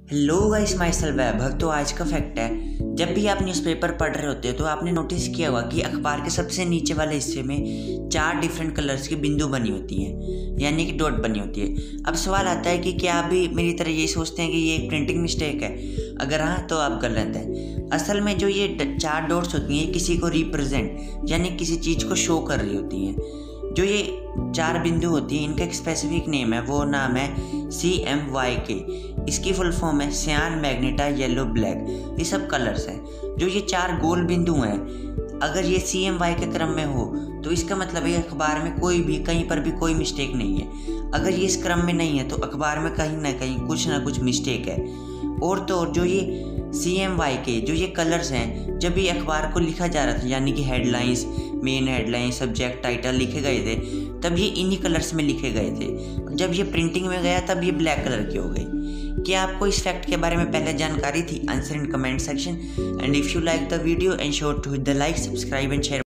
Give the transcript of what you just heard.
Hello guys, my self Vaibhav. तो आज का फैक्ट है, जब भी आप न्यूज़पेपर पढ़ रहे होते हो तो आपने नोटिस किया होगा कि अखबार के सबसे नीचे वाले हिस्से में 4 डिफरेंट कलर्स की बिंदु बनी होती हैं, यानी कि डॉट बनी होती है। अब सवाल आता है कि क्या आप भी मेरी तरह यही सोचते हैं कि ये एक प्रिंटिंग मिस्टेक है? अगर हाँ तो आप गलत हैं। असल में जो ये 4 डॉट्स होती हैं किसी को रिप्रेजेंट यानी किसी चीज़ को शो कर रही होती हैं। जो ये 4 बिंदु होती हैं इनका एक स्पेसिफिक नेम है, वो नाम है CMYK। इसकी फुल फॉर्म है सियान, मैग्नेटा, येलो, ब्लैक। ये सब कलर्स हैं। जो ये 4 गोल बिंदु हैं, अगर ये CMY के क्रम में हो तो इसका मतलब है अखबार में कोई भी कहीं पर भी कोई मिस्टेक नहीं है। अगर ये इस क्रम में नहीं है तो अखबार में कहीं ना कहीं कुछ ना कुछ मिस्टेक है। और तो और जो ये CMYK जो ये कलर्स हैं, जब ये अखबार को लिखा जा रहा था यानी कि headlines, main headline, subject, title लिखे गए थे, तब ये इन्हीं कलर्स में लिखे गए थे। जब ये प्रिंटिंग में गया तब ये ब्लैक कलर की हो गई। क्या आपको इस फैक्ट के बारे में पहले जानकारी थी? Answer in comment section. And if you like the video, ensure to hit the like, subscribe and share.